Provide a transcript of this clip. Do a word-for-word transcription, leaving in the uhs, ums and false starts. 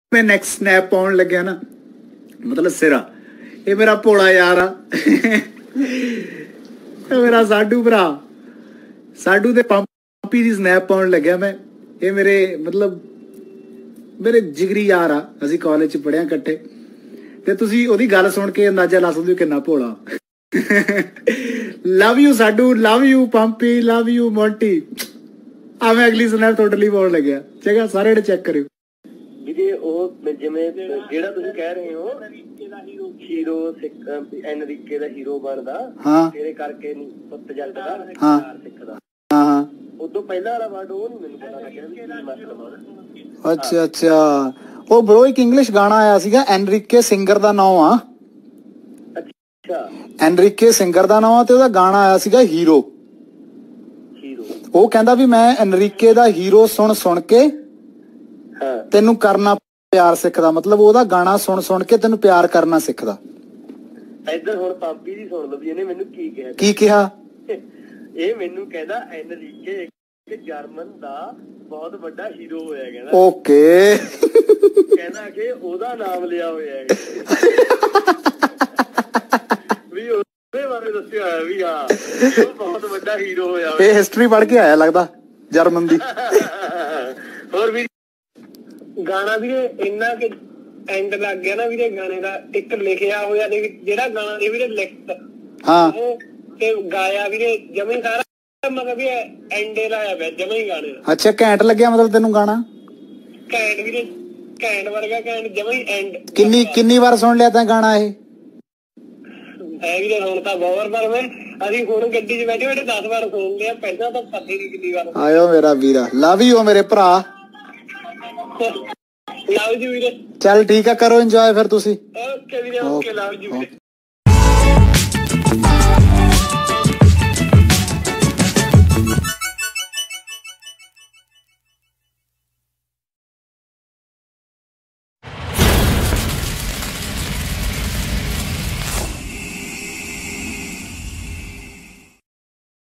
मैं next snap pound लग्या ना मतलब सिरा ये मेरा भोला यार आ मेरा साडू भरा साडू दे पंपी दी स्नैप पाउन लग्या मैं ये मेरे मतलब मेरे जिगरी यार आ असी कॉलेज च पढ़िया कट्ठे ते तुसी ओदी गल सुन के अंदाजा ला सकदे हो किन्ना भोला लव यू साडू love you Pampi love you Monty आ मैं अगली स्नैप टोटली पाउन लग्या चंगा सारे ने चेक करियो ਵੀਰੇ ਉਹ ਜਿਵੇਂ ਜਿਹੜਾ ਤੁਸੀਂ ਕਹਿ ਰਹੇ ਹੋ ਹੀਰੋ ਸਿੱਖ ਐਨਰੀਕੇ ਦਾ ਹੀਰੋ ਬਣਦਾ ਤੇਰੇ ਕਰਕੇ ਨਹੀਂ ਪੁੱਤ ਜੱਟ ਦਾ ਪਿਆਰ ਸਿੱਖਦਾ ਹਾਂ ਹਾਂ ਉਦੋਂ ਪਹਿਲਾਂ ਵਾਲਾ ਵਰਡ ਉਹ ਨਹੀਂ ਮੈਨੂੰ ਪਤਾ ਲੱਗਿਆ ਵੀ ਕੀ ਮਤਲਬ ਆ ਅੱਛਾ ਅੱਛਾ ਉਹ ਬ్రో ਇੱਕ ਇੰਗਲਿਸ਼ ਗਾਣਾ ਆਇਆ ਸੀਗਾ ਐਨਰੀਕੇ ਸਿੰਗਰ ਦਾ ਨਾਮ ਆ ਅੱਛਾ ਐਨਰੀਕੇ ਸਿੰਗਰ ਦਾ ਨਾਮ ਆ ਤੇ ਉਹਦਾ ਗਾਣਾ ਆਇਆ ਸੀਗਾ ਹੀਰੋ ਹੀਰੋ ਉਹ ਕਹਿੰਦਾ ਵੀ ਮੈਂ ਐਨਰੀਕੇ ਦਾ ਹੀਰੋ ਸੁਣ ਸੁਣ ਕੇ ਤੈਨੂੰ ਕਰਨਾ ਪਿਆਰ ਸਿੱਖਦਾ ਮਤਲਬ ਉਹਦਾ ਗਾਣਾ ਸੁਣ ਸੁਣ ਕੇ ਤੈਨੂੰ ਪਿਆਰ ਕਰਨਾ ਸਿੱਖਦਾ ਇੱਧਰ ਹੁਣ ਪੰਪੀ ਦੀ ਸੁਣ ਲਓ ਵੀ ਇਹਨੇ ਮੈਨੂੰ ਕੀ ਕਿਹਾ ਕੀ ਕਿਹਾ ਇਹ ਮੈਨੂੰ ਕਹਿੰਦਾ ਐਨਰੀਕੇ ਇੱਕ ਜਰਮਨ ਦਾ ਬਹੁਤ ਵੱਡਾ ਹੀਰੋ ਹੋਇਆ ਕਹਿੰਦਾ ਓਕੇ ਕਹਿੰਦਾ ਕਿ ਉਹਦਾ ਨਾਮ ਲਿਆ ਹੋਇਆ ਹੈ ਵੀ ਉਹਦੇ ਬਾਰੇ ਦੱਸਿਆ ਹੋਇਆ ਵੀ ਹਾਂ ਉਹ ਬਹੁਤ ਵੱਡਾ ਹੀਰੋ ਹੋਇਆ ਇਹ ਹਿਸਟਰੀ ਪੜ੍ਹ ਕੇ ਆਇਆ ਲੱਗਦਾ ਜਰਮਨ ਦੀ ਹੋਰ ਵੀ ਗਾਣਾ ਵੀਰੇ ਇੰਨਾ ਕਿ ਐਂਡ ਲੱਗ ਗਿਆ ਨਾ ਵੀਰੇ ਗਾਣੇ ਦਾ ਇੱਕ ਲਿਖਿਆ ਹੋਇਆ ਜਿਹੜਾ ਗਾਣਾ ਦੇ ਵੀਰੇ ਲਿਖਤ ਹਾਂ ਤੇ ਗਾਇਆ ਵੀਰੇ ਜਮੇ ਸਾਰਾ ਮਤਲਬ ਵੀ ਐਂਡੇ ਲਾਇਆ ਪਿਆ ਜਮੇ ਹੀ ਗਾਣੇ ਅੱਛਾ ਘੈਂਟ ਲੱਗਿਆ ਮਤਲਬ ਤੈਨੂੰ ਗਾਣਾ ਘੈਂਟ ਵੀਰੇ ਘੈਂਟ ਵਰਗਾ ਘੈਂਟ ਜਮੇ ਹੀ ਐਂਡ ਕਿੰਨੀ ਕਿੰਨੀ ਵਾਰ ਸੁਣ ਲਿਆ ਤੈਂ ਗਾਣਾ ਇਹ ਹੈ ਵੀਰੇ ਹੁਣ ਤਾਂ ਬਹੁਤ ਵਾਰ ਮੈਂ ਅਸੀਂ ਹੁਣ ਗੱਡੀ 'ਚ ਬੈਠੇ ਬੈਠੇ ਦਸ ਵਾਰ ਸੁਣ ਲਿਆ ਪਹਿਲਾਂ ਤਾਂ ਪਤਾ ਨਹੀਂ ਕਿੰਨੀ ਵਾਰ ਆਇਓ ਮੇਰਾ ਵੀਰਾ ਲਵ ਯੂ ਮੇਰੇ ਭਰਾ ਲਵ ਯੂ ਵੀਰੇ ਚੱਲ ਠੀਕ ਆ ਕਰੋ ਇੰਜੋਏ ਫਿਰ ਤੁਸੀਂ ਓਕੇ ਵੀਰੇ ਓਕੇ ਲਵ ਯੂ ਵੀਰੇ